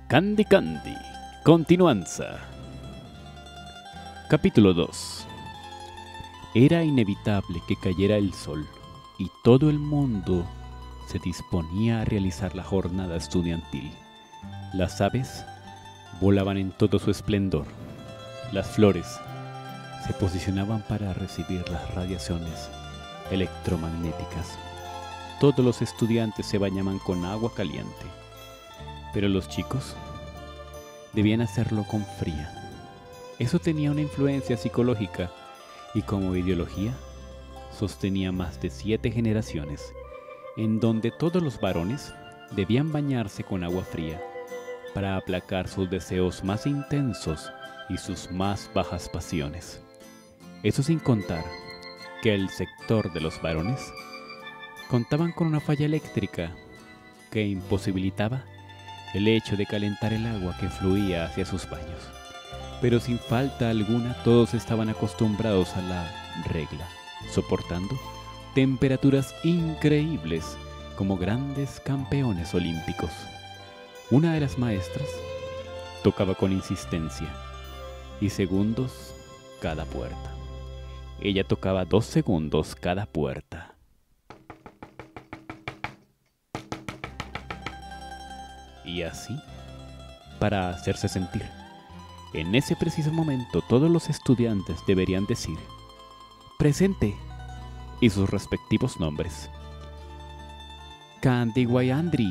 Candy Candy. Continuanza. Capítulo 2. Era inevitable que cayera el sol y todo el mundo se disponía a realizar la jornada estudiantil. Las aves volaban en todo su esplendor. Las flores se posicionaban para recibir las radiaciones electromagnéticas. Todos los estudiantes se bañaban con agua caliente, pero los chicos debían hacerlo con fría. Eso tenía una influencia psicológica y como ideología sostenía más de 7 generaciones, en donde todos los varones debían bañarse con agua fría para aplacar sus deseos más intensos y sus más bajas pasiones. Eso sin contar que el sector de los varones contaban con una falla eléctrica que imposibilitaba el hecho de calentar el agua que fluía hacia sus baños. Pero sin falta alguna todos estaban acostumbrados a la regla, soportando temperaturas increíbles como grandes campeones olímpicos. Una de las maestras tocaba con insistencia y segundos cada puerta. Ella tocaba 2 segundos cada puerta. Y así, para hacerse sentir. En ese preciso momento, todos los estudiantes deberían decir «presente» y sus respectivos nombres. Candy Guayandri.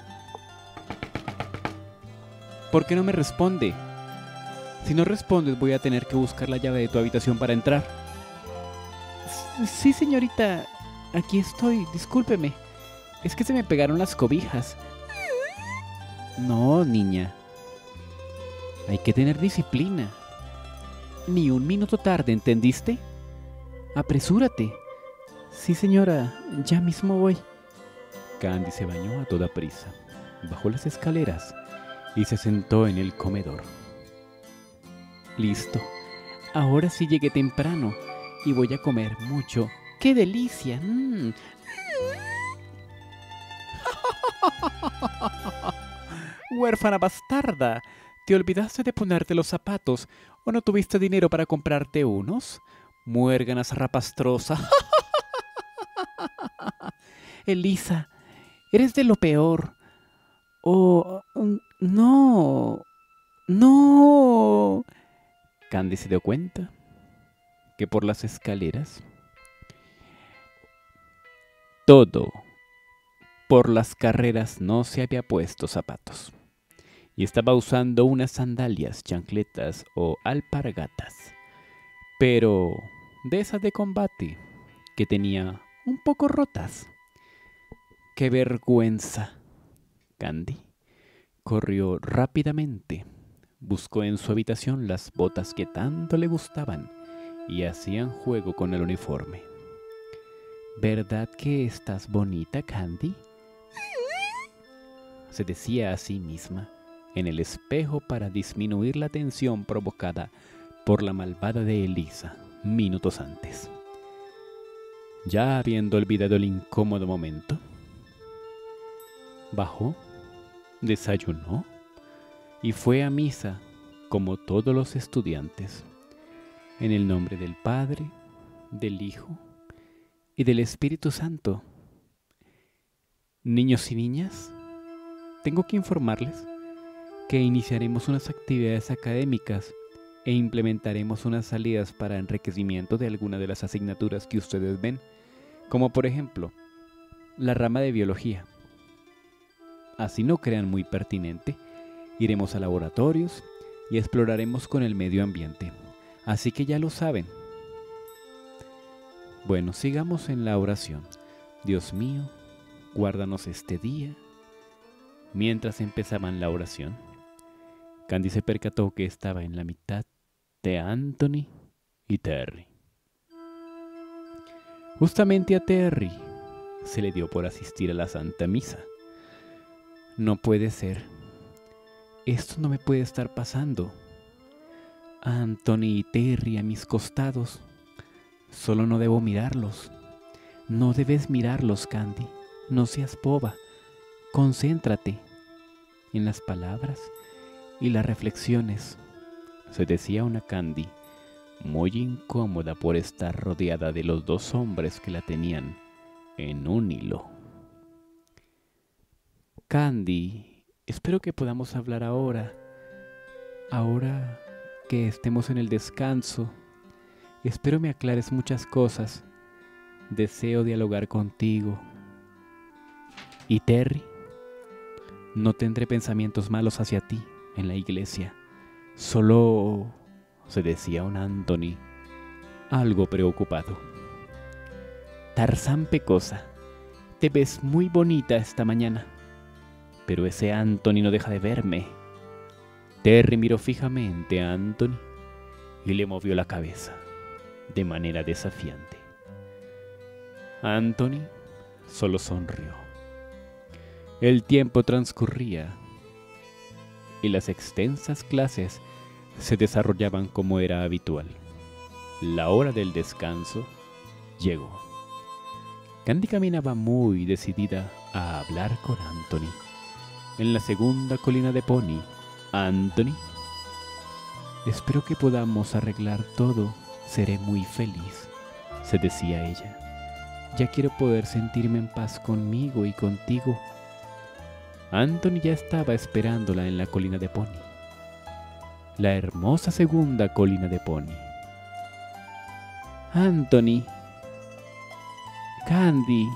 ¿Por qué no me responde? Si no respondes, voy a tener que buscar la llave de tu habitación para entrar. Sí, señorita, aquí estoy, discúlpeme. Es que se me pegaron las cobijas. No, niña. Hay que tener disciplina. Ni un minuto tarde, ¿entendiste? Apresúrate. Sí, señora, ya mismo voy. Candy se bañó a toda prisa, bajó las escaleras y se sentó en el comedor. Listo. Ahora sí llegué temprano y voy a comer mucho. ¡Qué delicia! Huérfana bastarda, ¿te olvidaste de ponerte los zapatos o no tuviste dinero para comprarte unos? Muérgana zarrapastrosa. Elisa, eres de lo peor. Oh, no, no. Candy se dio cuenta que por las escaleras todo por las carreras no se había puesto zapatos y estaba usando unas sandalias, chancletas o alpargatas, pero de esas de combate que tenía un poco rotas. ¡Qué vergüenza! Candy corrió rápidamente, buscó en su habitación las botas que tanto le gustaban y hacían juego con el uniforme. ¿Verdad que estás bonita, Candy?, se decía a sí misma en el espejo para disminuir la tensión provocada por la malvada de Elisa minutos antes. Ya habiendo olvidado el incómodo momento, bajó, desayunó y fue a misa como todos los estudiantes, en el nombre del Padre, del Hijo y del Espíritu Santo. Niños y niñas, tengo que informarles que iniciaremos unas actividades académicas e implementaremos unas salidas para enriquecimiento de alguna de las asignaturas que ustedes ven, como por ejemplo, la rama de biología. Así no crean muy pertinente, iremos a laboratorios y exploraremos con el medio ambiente. Así que ya lo saben. Bueno, sigamos en la oración. Dios mío, guárdanos este día. Mientras empezaban la oración, Candy se percató que estaba en la mitad de Anthony y Terry. Justamente a Terry se le dio por asistir a la Santa Misa. No puede ser. Esto no me puede estar pasando. Anthony y Terry a mis costados. Solo no debo mirarlos. No debes mirarlos, Candy. No seas boba. Concéntrate. en las palabras y las reflexiones, se decía una Candy, muy incómoda por estar rodeada de los dos hombres que la tenían en un hilo. Candy, espero que podamos hablar ahora que estemos en el descanso. Espero me aclares muchas cosas. Deseo dialogar contigo. Y Terry, no tendré pensamientos malos hacia ti en la iglesia. Solo, se decía un Anthony, algo preocupado. Tarzán Pecosa, te ves muy bonita esta mañana. Pero ese Anthony no deja de verme. Terry miró fijamente a Anthony y le movió la cabeza de manera desafiante. Anthony solo sonrió. El tiempo transcurría y las extensas clases se desarrollaban como era habitual. La hora del descanso llegó. Candy caminaba muy decidida a hablar con Anthony. En la segunda colina de Pony, Anthony, espero que podamos arreglar todo. Seré muy feliz, se decía ella. Ya quiero poder sentirme en paz conmigo y contigo. Anthony ya estaba esperándola en la colina de Pony. La hermosa segunda colina de Pony. Anthony, Candy.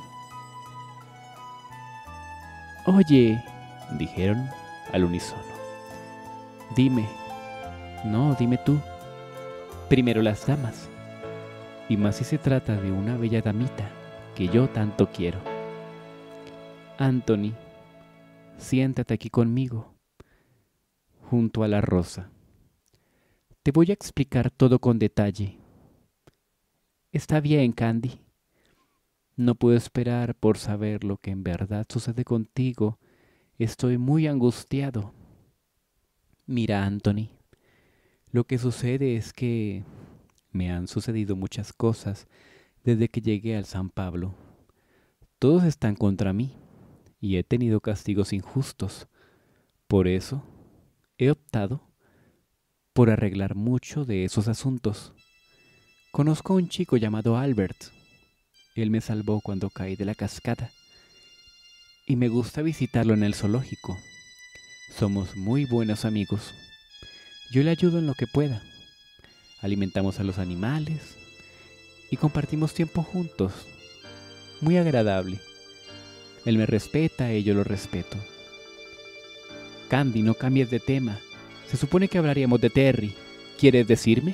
Oye, dijeron al unísono. Dime. No, dime tú. Primero las damas. Y más si se trata de una bella damita que yo tanto quiero. Anthony, siéntate aquí conmigo, junto a la rosa. Te voy a explicar todo con detalle. Está bien, Candy. No puedo esperar por saber lo que en verdad sucede contigo. Estoy muy angustiado. Mira, Anthony, lo que sucede es que me han sucedido muchas cosas desde que llegué al San Pablo. Todos están contra mí y he tenido castigos injustos. Por eso he optado por arreglar mucho de esos asuntos. Conozco a un chico llamado Albert. Él me salvó cuando caí de la cascada y me gusta visitarlo en el zoológico. Somos muy buenos amigos. Yo le ayudo en lo que pueda. Alimentamos a los animales y compartimos tiempo juntos. Muy agradable. Él me respeta y yo lo respeto. Candy, no cambies de tema. Se supone que hablaríamos de Terry. ¿Quieres decirme?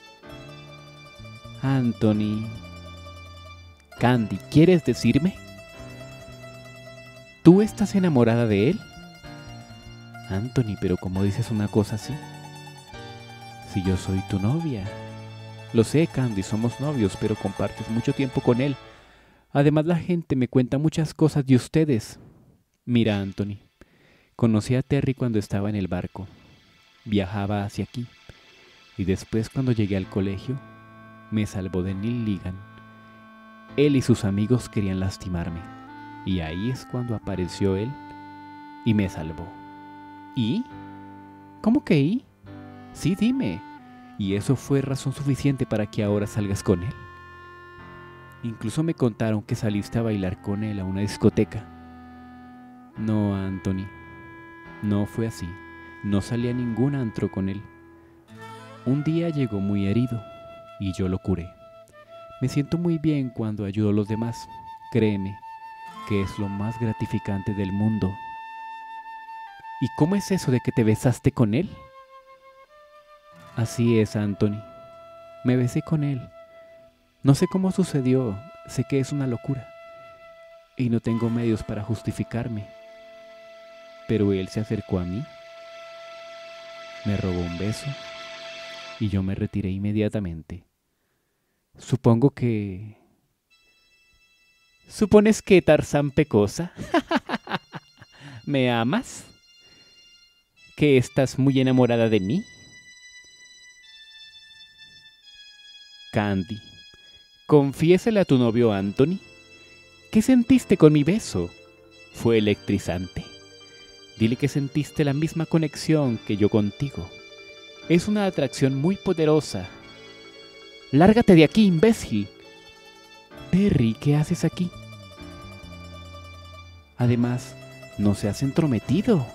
Anthony. Candy, ¿quieres decirme? ¿Tú estás enamorada de él? Anthony, pero ¿cómo dices una cosa así? Si yo soy tu novia. Lo sé, Candy, somos novios, pero compartes mucho tiempo con él. Además, la gente me cuenta muchas cosas de ustedes. Mira, Anthony, conocí a Terry cuando estaba en el barco. Viajaba hacia aquí. Y después, cuando llegué al colegio, me salvó de Neil Ligan. Él y sus amigos querían lastimarme. Y ahí es cuando apareció él y me salvó. ¿Y? ¿Cómo que y? Sí, dime. ¿Y eso fue razón suficiente para que ahora salgas con él? Incluso me contaron que saliste a bailar con él a una discoteca. No, Anthony. No fue así. No salí a ningún antro con él. Un día llegó muy herido y yo lo curé. Me siento muy bien cuando ayudo a los demás. Créeme que es lo más gratificante del mundo. ¿Y cómo es eso de que te besaste con él? Así es, Anthony. Me besé con él. No sé cómo sucedió, sé que es una locura. Y no tengo medios para justificarme. Pero él se acercó a mí, me robó un beso y yo me retiré inmediatamente. ¿Supones que Tarzán Pecosa? ¿Me amas? ¿Que estás muy enamorada de mí? Candy, confiésale a tu novio Anthony. ¿Qué sentiste con mi beso? Fue electrizante. Dile que sentiste la misma conexión que yo contigo. Es una atracción muy poderosa. ¡Lárgate de aquí, imbécil! Terry, ¿qué haces aquí? Además, no seas entrometido.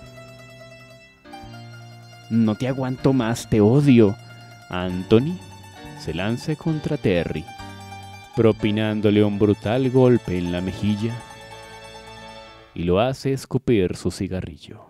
No te aguanto más, te odio. Anthony se lanza contra Terry, propinándole un brutal golpe en la mejilla y lo hace escupir su cigarrillo.